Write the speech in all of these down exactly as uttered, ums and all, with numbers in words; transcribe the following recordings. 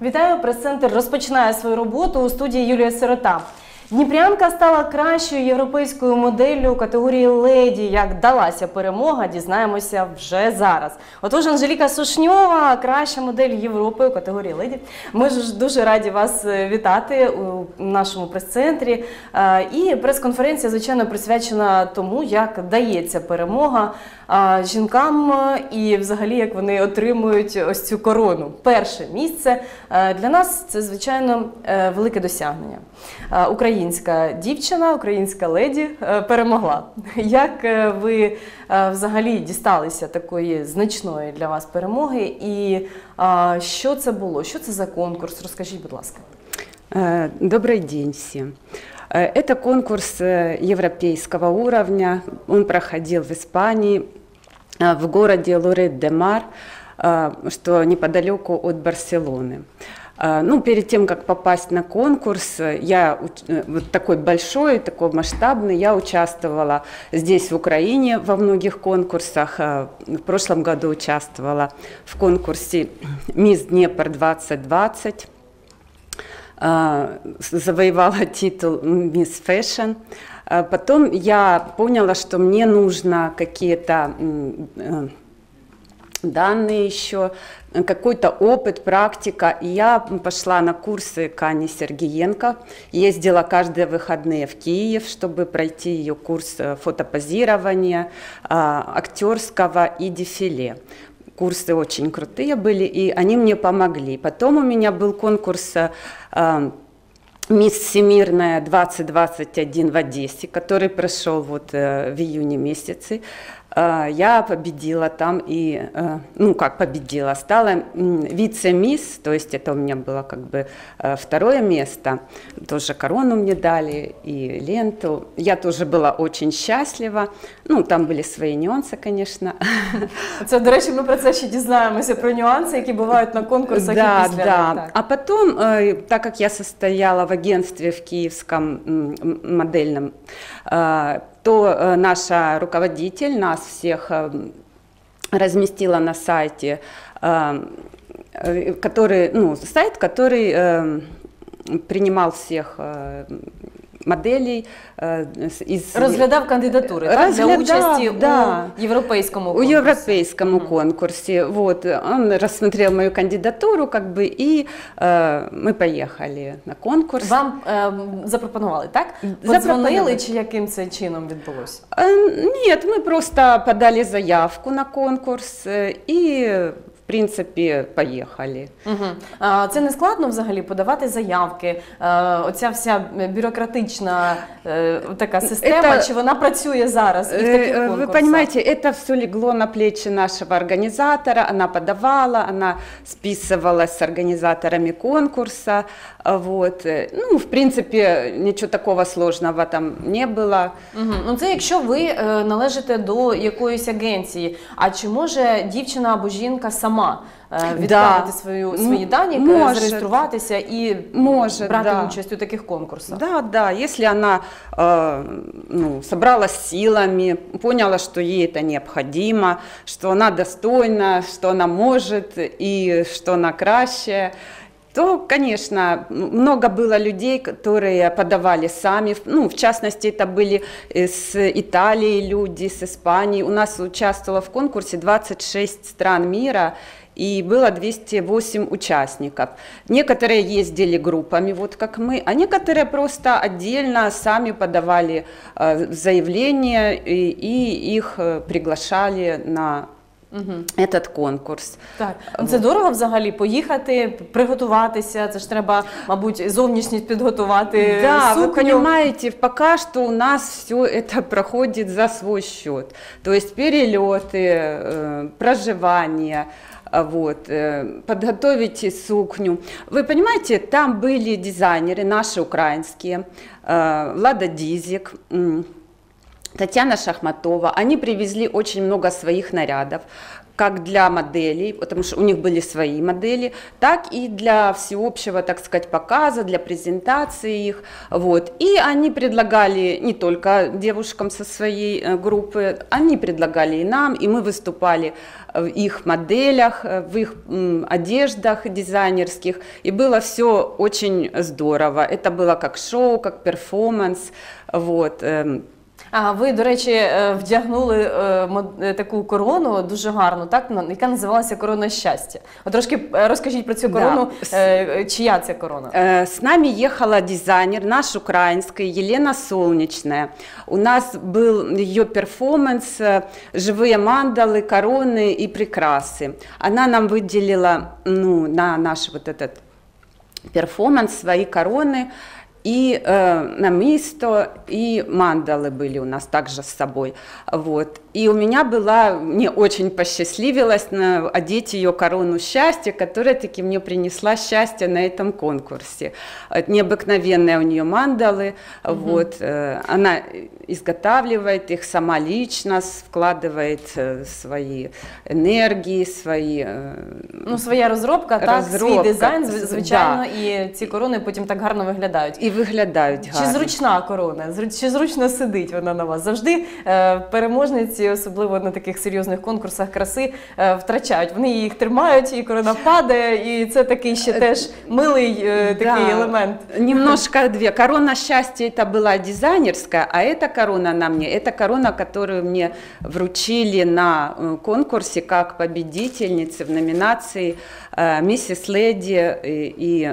Вітаю, прес-центр розпочинає свою роботу. У студії Юлія Сирота. Дніпрянка стала кращою європейською моделлю у категорії леді. Як далася перемога, дізнаємося вже зараз. Отож, Анжеліка Сушньова, краща модель Європи у категорії леді. Ми ж дуже раді вас вітати у нашому прес-центрі. І прес-конференція, звичайно, присвячена тому, як дається перемога жінкам і взагалі, як вони отримують ось цю корону. Перше місце для нас – це, звичайно, велике досягнення. Українська дівчина, українська леді перемогла. Як ви взагалі дісталися такої значної для вас перемоги і що це було? Що це за конкурс? Розкажіть, будь ласка. Добрый день всем. Это конкурс европейского уровня. Он проходил в Испании, в городе Лорет-де-Мар, что неподалеку от Барселоны. Ну, перед тем, как попасть на конкурс, я вот такой большой, такой масштабный, я участвовала здесь, в Украине, во многих конкурсах. В прошлом году участвовала в конкурсе «Мисс Днепр двадцать двадцать». Завоевала титул «Мисс Фэшн». Потом я поняла, что мне нужно какие-то данные еще, какой-то опыт, практика. И я пошла на курсы к Анне Сергеенко. Ездила каждые выходные в Киев, чтобы пройти ее курс фотопозирования, актерского и дефиле. Курсы очень крутые были, и они мне помогли. Потом у меня был конкурс «Мисс Всемирная двадцать двадцать один» в Одессе, который прошел вот в июне месяце. Я победила там и, ну как победила, стала вице-мисс, то есть это у меня было как бы второе место, тоже корону мне дали и ленту. Я тоже была очень счастлива, ну там были свои нюансы, конечно. Це, до речі, ми про це ще дізнаємося, про нюанси, які бувають на конкурсах. Да, и після. да. Так. А потом, так как я состояла в агентстве в киевском модельном, то наша руководитель нас всех разместила на сайте, который, ну, сайт, который принимал всех моделей из... Розглядав кандидатури, так, для участи да, у європейському конкурсі. У европейскому mm. конкурсе. Вот. Он рассмотрел мою кандидатуру, как бы, и э, мы поехали на конкурс. Вам э, запропонували, так? Подзвонили, чи яким це чином відбулося? Э, нет, мы просто подали заявку на конкурс и... В принципі, поїхали. Угу. А це не складно взагалі подавати заявки? Оця вся бюрократична така система, это, чи вона працює зараз і в таких конкурсах? Вы понимаете, это все легло на плечи нашего организатора, она подавала, она списывалась с организаторами конкурса. Вот. Ну, в принципе, ничего такого сложного там не было. Угу. Ну, це якщо ви належите до якоїсь агенції, а чи може дівчина або жінка сама відправити да. свою, свої дані, может, зареєструватися і может, брати да. участь у таких конкурсах? Да, да, если она э, ну, собралась силами, поняла, что ей это необходимо, что она достойна, что она может и что она кращая, то, конечно, много было людей, которые подавали сами, ну, в частности, это были с Италии люди, с Испании. У нас участвовало в конкурсе двадцать шесть стран мира, и было двести восемь участников. Некоторые ездили группами, вот как мы, а некоторые просто отдельно сами подавали э, заявления, и, и их приглашали на Угу. Этот конкурс. Так. Це дорого взагалі поїхати, приготуватися, це ж треба, мабуть, зовнішність підготувати, да, сукню. Вы понимаете, пока что у нас все это проходит за свой счет. То есть перелеты, проживание, вот, подготовить сукню. Вы понимаете, там были дизайнеры наши украинские, Лада Дизик, Татьяна Шахматова. Они привезли очень много своих нарядов, как для моделей, потому что у них были свои модели, так и для всеобщего, так сказать, показа, для презентации их. Вот. И они предлагали не только девушкам со своей группы, они предлагали и нам, и мы выступали в их моделях, в их одеждах дизайнерских, и было все очень здорово. Это было как шоу, как перформанс. Вот. А ви, до речі, вдягнули таку корону дуже гарну, так, яка називалася «Корона щастя». От трошки розкажіть про цю корону, да. Чия ця корона? С нами ехала дизайнер наш украинский, Елена Солнечная. У нас был ее перформанс «Живые мандалы, короны и прикрасы». Она нам выделила, ну, на наш вот этот перформанс свои короны. И э, намисто, и мандалы были у нас также с собой. Вот. И у меня была, мне очень посчастливилось на, одеть ее корону счастья, которая таки мне принесла счастье на этом конкурсе. Необыкновенные у нее мандалы. Mm-hmm. Вот. Э, она изготавливает их сама лично, вкладывает э, свои энергии, свои... Э, ну, своя розробка, розробка, так, свій дизайн, звичайно, да. І ці корони потім так гарно виглядають. І виглядають гарно. Чи зручна корона? Чи зручно сидить вона на вас? Завжди е, переможниці, особливо на таких серйозних конкурсах краси, е, втрачають. Вони їх тримають, і корона падає, і це такий ще теж милий е, такий да, елемент. Немножко две. Корона счастья это была дизайнерская, а эта корона на мне, это корона, которую мне вручили на конкурсе как победительницы в номинации Миссис Леди и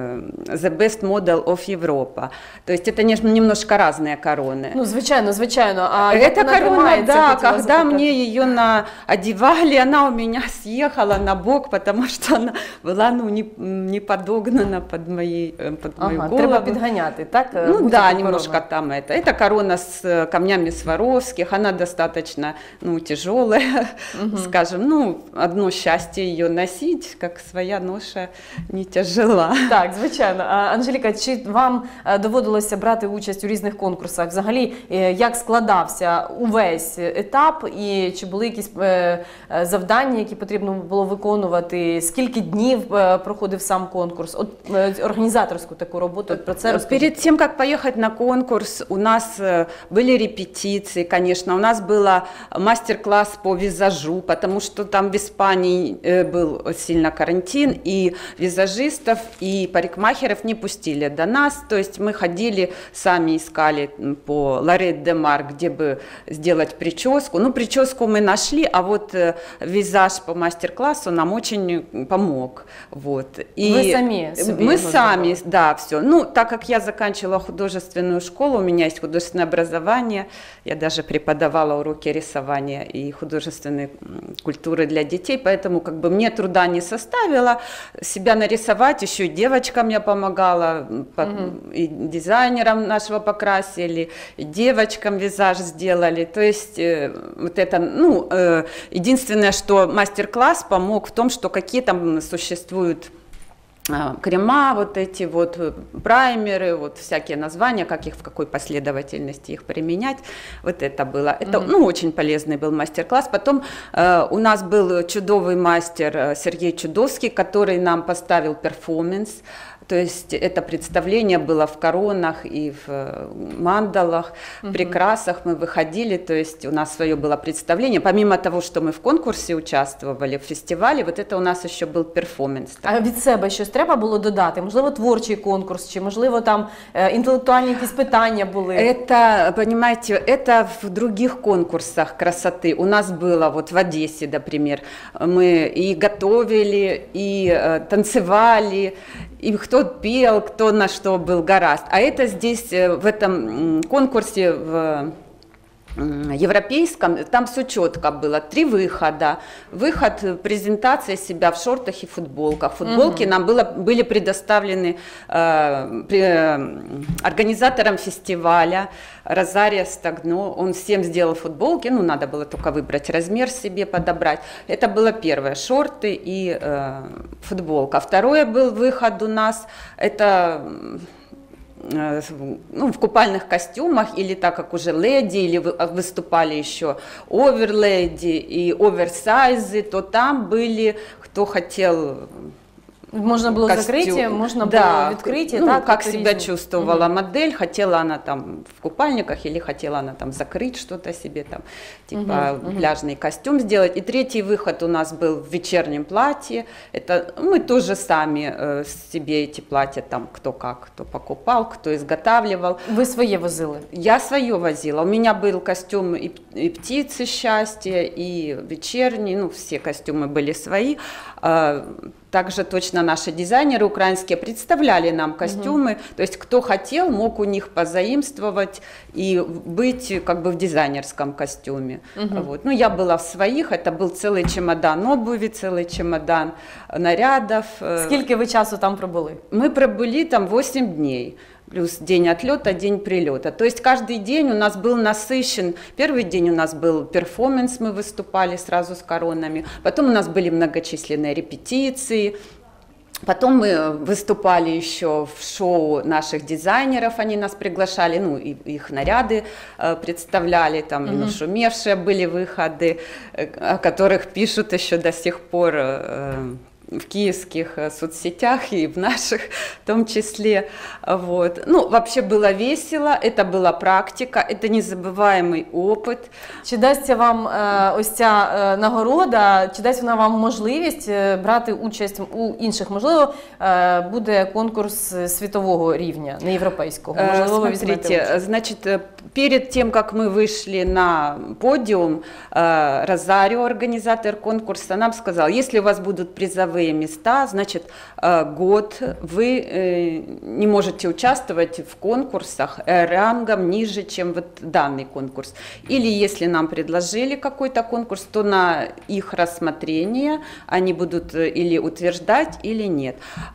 The Best Model of Европа. То есть это немножко разные короны. Ну, звичайно, звичайно. А эта корона, да, когда мне ее на... одевали, она у меня съехала на бок, потому что она была, ну, не, не подогнана под, моей, под ага, мою голову. Треба підганяти, так? Ну да, немножко там это. Это корона с камнями Сваровских, она достаточно, ну, тяжелая, угу. Скажем, ну, одно счастье ее носить, как своя ноша не тяжела. Так, звичайно. Анжеліка, чи вам доводилося брати участь у різних конкурсах? Взагалі, як складався увесь етап і чи були якісь завдання, які потрібно було виконувати? Скільки днів проходив сам конкурс? От організаторську таку роботу, про це розкажіть. Перед тем, как поехать на конкурс, у нас были репетиции, конечно, у нас был мастер-класс по визажу, потому что там в Испании был сильно карантин, и визажистов, и парикмахеров не пустили до нас, то есть мы ходили, сами искали по Лорет де Мар, где бы сделать прическу. Ну, прическу мы нашли, а вот визаж по мастер-классу нам очень помог. Вот. И вы сами себе Мы сами, да, все. Ну, так как я заканчивала художественную школу, у меня есть художественное образование, я даже преподавала уроки рисования и художественной культуры для детей, поэтому как бы мне труда не составило себя нарисовать, еще и девочкам я помогала, угу. И дизайнерам нашего покрасили, и девочкам визаж сделали, то есть э, вот это, ну, э, единственное, что мастер-класс помог в том, что какие там существуют крема, вот эти вот праймеры, вот всякие названия, как их, в какой последовательности их применять, вот это было. Это, mm-hmm. ну, очень полезный был мастер-класс. Потом э, у нас был чудовый мастер Сергей Чудовский, который нам поставил перформанс. То есть это представление было в коронах и в мандалах, в прикрасах мы выходили, то есть у нас свое было представление. Помимо того, что мы в конкурсе участвовали, в фестивале, вот это у нас еще был перформанс. А від себе щось треба було додати? Можливо, творчий конкурс, чи можливо там інтелектуальні якісь питання були? Это, понимаете, это в других конкурсах красоты. У нас было вот в Одессе, например, мы и готовили, и э, танцевали, и кто пел, кто на что был гораст. А это здесь, в этом конкурсе в европейском, там все четко было. Три выхода. Выход, презентация себя в шортах и футболках. Футболки угу. нам было, были предоставлены э, при, э, организатором фестиваля Розария Стагно. Он всем сделал футболки, ну надо было только выбрать размер себе, подобрать. Это было первое, шорты и э, футболка. Второе был выход у нас, это ну, в купальных костюмах, или так как уже леди, или выступали еще оверледи и оверсайзы, то там были, кто хотел... Можно было костюм. закрытие, можно да, было відкрытие. Ну, так, как себя різні. чувствовала Угу. модель, хотела она там в купальниках или хотела она там закрыть что-то себе, там, типа угу, пляжный угу. костюм сделать. И третий выход у нас был в вечернем платье. Это мы тоже сами э, себе эти платья, там кто как, кто покупал, кто изготавливал. Вы свои возили? Я свое возила. У меня был костюм и, и птицы счастья, и вечерний, ну все костюмы были свои. Также точно наши дизайнеры украинские представляли нам костюмы, угу. то есть кто хотел, мог у них позаимствовать и быть как бы в дизайнерском костюме. Угу. Вот. Ну, я была в своих, это был целый чемодан обуви, целый чемодан нарядов. Сколько вы часу там пробыли? Мы пробыли там восемь дней. Плюс день отлета, день прилета. То есть каждый день у нас был насыщен. Первый день у нас был перформанс, мы выступали сразу с коронами. Потом у нас были многочисленные репетиции. Потом мы выступали еще в шоу наших дизайнеров, они нас приглашали, ну, и их наряды э, представляли, там, mm-hmm. нашумевшие были выходы, э, о которых пишут еще до сих пор э, в киевских соцсетях и в наших в том числе. Вот. Ну, вообще было весело, это была практика, это незабываемый опыт. Чи дасться вам е, ось ця е, нагорода, чи дасть вона вам можливість е, брати участь у інших? Можливо, е, буде конкурс світового рівня, не європейського? Можливо, ви Смотрите, значит, перед тем, как мы вышли на подиум, э, Розарио, организатор конкурса, нам сказал, если у вас будут призовые места, значит, год вы не можете участвовать в конкурсах рангом ниже, чем вот данный конкурс. Или если нам предложили какой-то конкурс, то на их рассмотрение они будут или утверждать, или нет.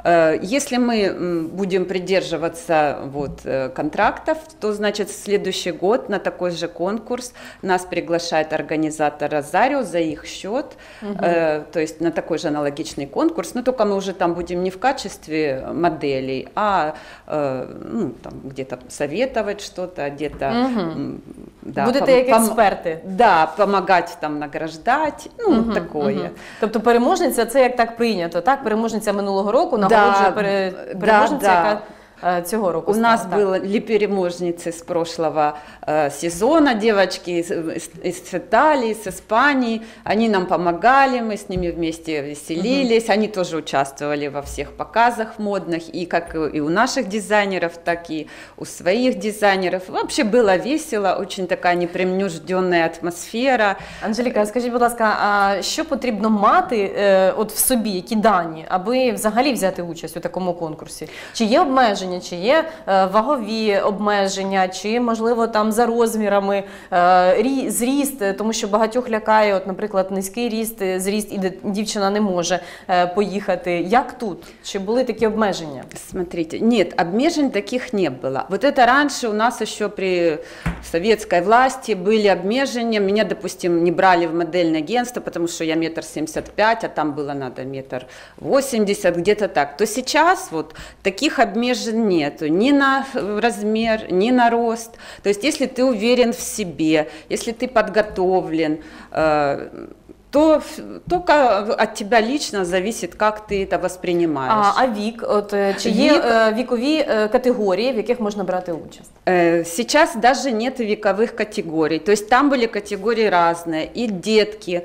Если мы будем придерживаться вот контрактов, то, значит, в следующий год на такой же конкурс нас приглашает организатор Розарио за их счет, угу. то есть на такой же аналогичный конкурс, но только мы уже там будем не в качестве моделей, а э, ну, там, где-то советовать что-то, где-то... Угу. Да, будете пом- як експерти. Да, помогать там награждать, ну, угу, такое. Угу. Тобто переможниця, це як так прийнято, так? Переможниця минулого року нагороджує да, пере... да, переможниця, да. яка... Цього року у стало, нас так. были переможницы с прошлого э, сезона, девочки из, из, из Италии, с Испании, они нам помогали, мы с ними вместе веселились, угу. они тоже участвовали во всех показах модных, и как и у наших дизайнеров, так и у своих дизайнеров. Вообще было весело, очень такая непринужденная атмосфера. Анжеліка, скажіть, будь ласка, а що потрібно мати е, от в собі, які дані, аби взагалі взяти участь у такому конкурсі? Чи є обмеження? Чи є е, вагові обмеження, чи, можливо, там за розмірами, е, рі, зріст, тому що багатьох лякає, от, наприклад, низький ріст, зріст, і дівчина не може е, поїхати. Як тут? Чи були такі обмеження? Смотрите, нет, обмежень таких не было. Вот это раньше у нас еще при советской власти были обмежения. Меня, допустим, не брали в модельное агентство, потому что я метр семьдесят пять, а там было надо метр восемьдесят, где-то так. То сейчас вот таких обмежений нету ни на размер, ни на рост. То есть если ты уверен в себе, если ты подготовлен, э, то только от тебя лично зависит, как ты это воспринимаешь. А, а вік? От, чи є вік, е, вікові е, категорії, в яких можна брати участь? Э, сейчас даже нет вековых категорий. То есть там были категории разные, и детки,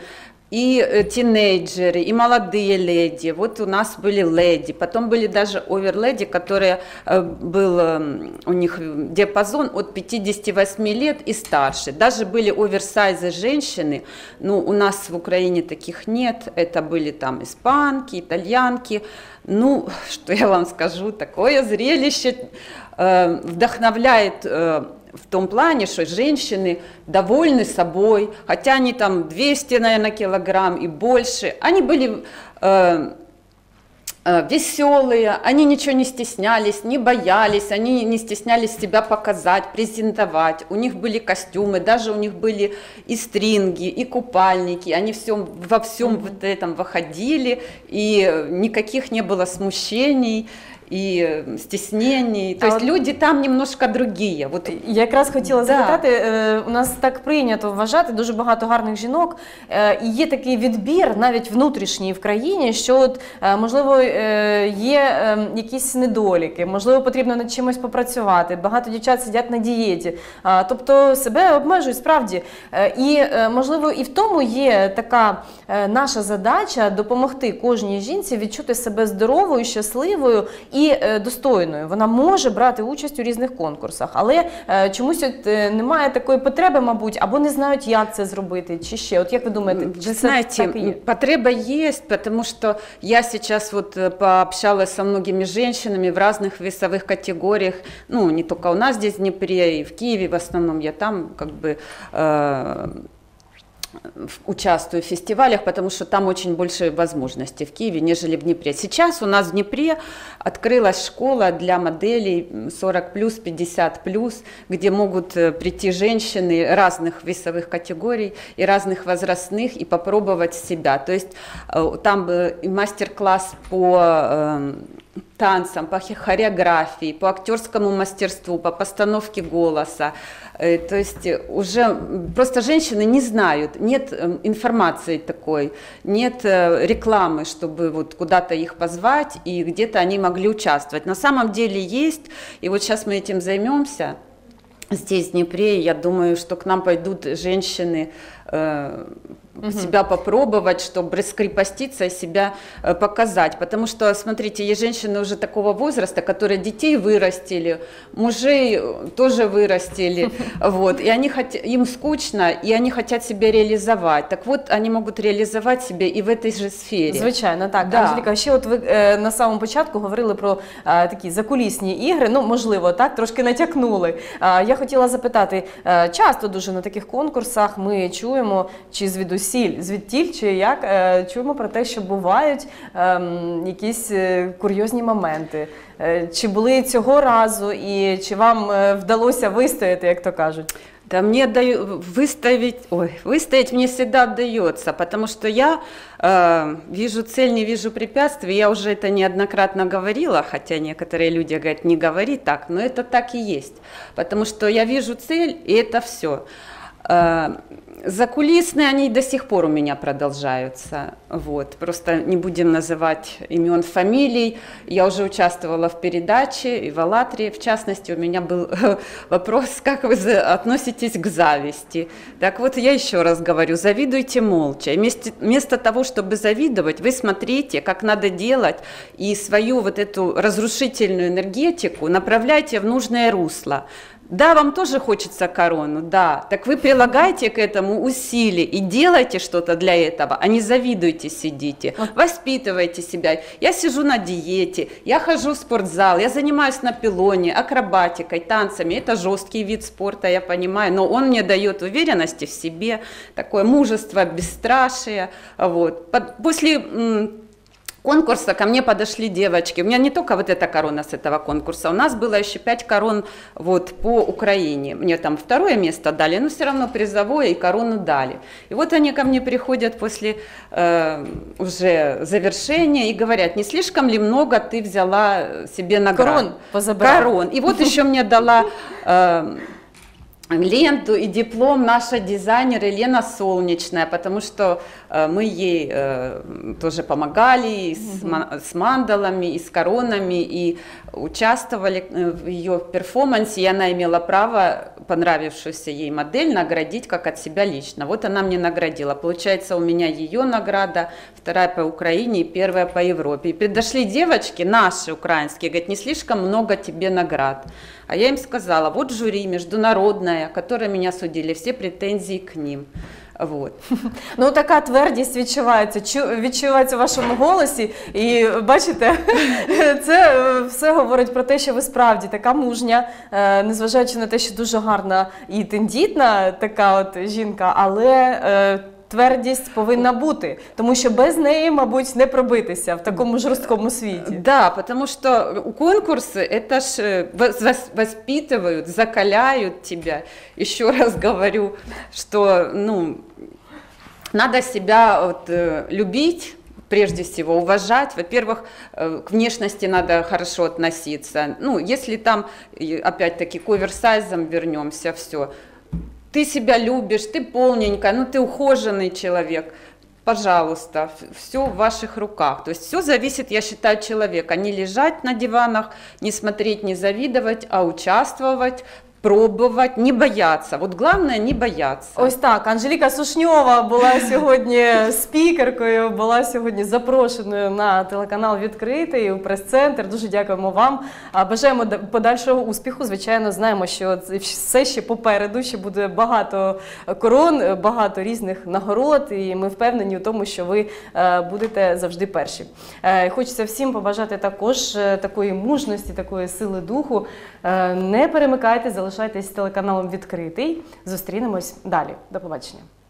и тинейджеры, и молодые леди. Вот у нас были леди, потом были даже оверледи, которые э, был э, у них диапазон от пятидесяти восьми лет и старше. Даже были оверсайзы женщины, но у нас в Украине таких нет. Это были там испанки, итальянки. Ну, что я вам скажу, такое зрелище э, вдохновляет э, в том плане, что женщины довольны собой, хотя они там двести, наверное, килограмм и больше, они были э, э, веселые, они ничего не стеснялись, не боялись, они не стеснялись себя показать, презентовать, у них были костюмы, даже у них были и стринги, и купальники, они всем, во всем mm-hmm. вот этом выходили, и никаких не было смущений. и стеснений. То А есть от- люди там немножко другие. Вот, Я якраз хотіла Да. запитати, е, у нас так прийнято вважати дуже багато гарних жінок, е, і є такий відбір навіть внутрішній в країні, що от, е, можливо е, є е, якісь недоліки, можливо потрібно над чимось попрацювати, багато дівчат сидять на дієті, а, тобто себе обмежують справді. Е, І е, можливо і в тому є така е, наша задача допомогти кожній жінці відчути себе здоровою, щасливою і е, достойною. Вона може брати участь у різних конкурсах, але е, чомусь от, е, немає такої потреби, мабуть, або не знають, як це зробити, чи ще. От як ви думаєте, чи Вы це знаете, так і є? потреба есть, потому что я сейчас вот э, пообщалась со многими женщинами в разных весовых категориях, ну, не только у нас здесь в Днепре, и в Киеве в основном, я там как бы э, в- участвую в фестивалях, потому что там очень больше возможностей в Киеве, нежели в Днепре. Сейчас у нас в Днепре открылась школа для моделей сорок плюс, пятьдесят плюс, где могут э, прийти женщины разных весовых категорий и разных возрастных и попробовать себя. То есть э, там э, и мастер-класс по э, танцам, по хе- хореографии, по актерскому мастерству, по постановке голоса. Э, То есть э, уже м, просто женщины не знают, нет э, информации такой, нет э, рекламы, чтобы вот куда-то их позвать и где-то они могли участвовать. На самом деле есть, и вот сейчас мы этим займемся. Здесь, в Днепре, я думаю, что к нам пойдут женщины э, себя попробовать, чтобы раскрепоститься и себя э, показать. Потому что, смотрите, есть женщины уже такого возраста, которые детей вырастили, мужей э, тоже вырастили, вот, и они хот... им скучно, и они хотят себя реализовать. Так вот, они могут реализовать себя и в этой же сфере. Звичайно, так. Да. Анжеліка, ще от ви е, на самому початку говорили про е, такі закулісні ігри, ну, можливо, так, трошки натякнули. Е, я хотіла запитати, е, часто дуже на таких конкурсах ми чуємо, чи звідусіль, звідтіль, чи як, е, чуємо про те, що бувають е, якісь е, курйозні моменти. Е, чи були цього разу, і чи вам е, вдалося вистояти, як то кажуть? Да мне даю, выставить, ой, выстоять мне всегда удается, потому что я э, вижу цель, не вижу препятствий. Я уже это неоднократно говорила, хотя некоторые люди говорят, не говори так, но это так и есть. Потому что я вижу цель, и это все. Э, закулисные они до сих пор у меня продолжаются. Вот. Просто не будем называть имен, фамилий. Я уже участвовала в передаче, и в «АЛЛАТРе», в частности, у меня был вопрос, как вы за- относитесь к зависти. Так вот, я еще раз говорю, завидуйте молча. И вместо, вместо того, чтобы завидовать, вы смотрите, как надо делать, и свою вот эту разрушительную энергетику направляйте в нужное русло. Да, вам тоже хочется корону, да, так вы прилагайте к этому усилия и делайте что-то для этого, а не завидуйте, сидите, воспитывайте себя. Я сижу на диете, я хожу в спортзал, я занимаюсь на пилоне, акробатикой, танцами, это жесткий вид спорта, я понимаю, но он мне дает уверенности в себе, такое мужество, бесстрашие, вот. Под- После м, конкурса ко мне подошли девочки. У меня не только вот эта корона с этого конкурса, у нас было еще пять корон вот по Украине. Мне там второе место дали, но все равно призовое и корону дали. И вот они ко мне приходят после э, уже завершения и говорят, не слишком ли много ты взяла себе наград? Корон позабрала. Корон. И вот еще мне дала... Э, ленту и диплом наша дизайнер Елена Солнечная, потому что э, мы ей э, тоже помогали и с, ма- с мандалами, и с коронами, и участвовали э, в ее перформансе, и она имела право понравившуюся ей модель наградить как от себя лично. Вот она мне наградила. Получается, у меня ее награда, вторая по Украине и первая по Европе. И подошли девочки, наши украинские, говорят, не слишком много тебе наград. А я им сказала, вот жюри международное, которое меня судили, все претензии к ним. Вот. Ну, така твердість відчувається, чу- відчувається в вашому голосі, і бачите, це е, все говорить про те, що ви справді така мужня, е, незважаючи на те, що дуже гарна і тендітна така от жінка, але е, твердість повинна бути, тому що без неї, мабуть, не пробитися в такому жорсткому світі. Да, потому что конкурсы, это ж вос- вос- воспитывают, закаляют тебя. Еще раз говорю, что, ну, надо себя вот, э, любить, прежде всего уважать. Во-первых, к внешности надо хорошо относиться. Ну, если там, опять-таки, к оверсайзам вернемся, все. Ты себя любишь, ты полненькая, ну ты ухоженный человек. Пожалуйста, все в ваших руках. То есть все зависит, я считаю, от человека. Не лежать на диванах, не смотреть, не завидовать, а участвовать, пробувати, не бояться. От головне не бояться. Ось так. Анжеліка Сушньова була сьогодні спікеркою, була сьогодні запрошеною на телеканал «Відкритий» у прес-центр. Дуже дякуємо вам. Бажаємо подальшого успіху. Звичайно, знаємо, що все ще попереду, ще буде багато корон, багато різних нагород, і ми впевнені в тому, що ви будете завжди перші. Хочеться всім побажати також такої мужності, такої сили духу. Не перемикайте, залишайтесь з телеканалом «Відкритий». Зустрінемось далі. До побачення.